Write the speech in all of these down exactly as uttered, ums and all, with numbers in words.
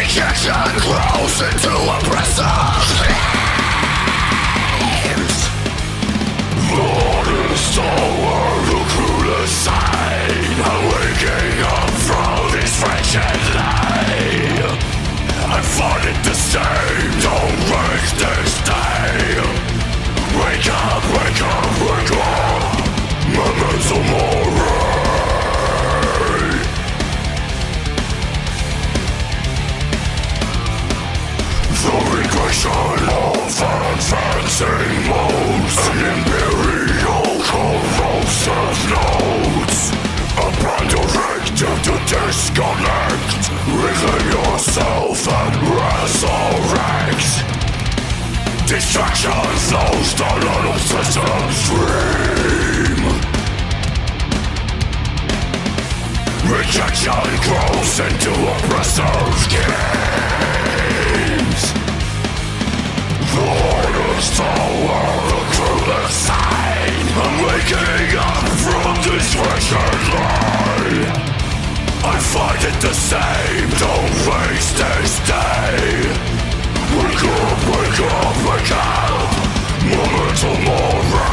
Rejection grows into oppressive flames. Honest hour, the cruelest sign. I'm waking up from this wretched lie. I find it the same, don't waste this day. Wake up, wake up, wake up. Memento Mori. The regression of advancing modes, an imperial corrosive notes. A brand directive to disconnect. Within yourself and resurrect. Distraction flows down an obsessive stream. Rejection grows into oppressive games. The hardest hour, the cruelest sign. I'm waking up from this wretched lie. I find it the same, don't waste this day. Wake up, wake up, wake up. Memento Mori.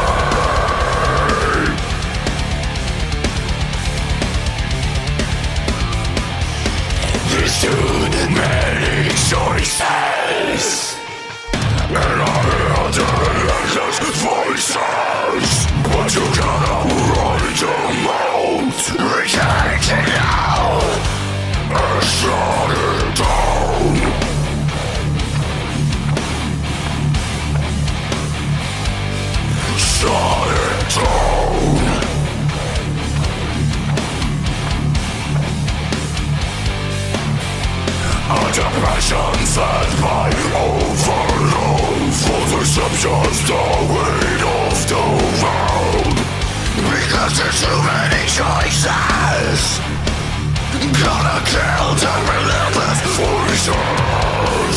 There's too many choices, and I hear the endless voices. But you cannot run them out. Reject it now and shut it down. Shut it down. A depression fed by overload. For perceptions the weight of the world. Because there's too many choices. Gonna kill the relentless voices.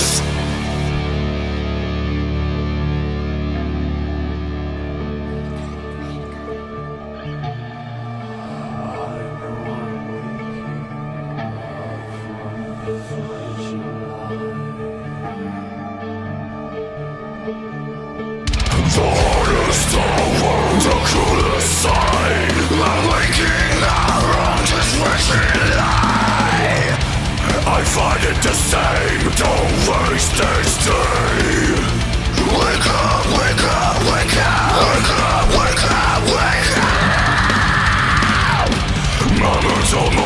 The hardest hour, the cruelest sign. I'm waking up from this wretched lie. I find it the same, don't waste this day. Wake up, wake up, wake up. Wake up, wake up, wake up. Memento Mori.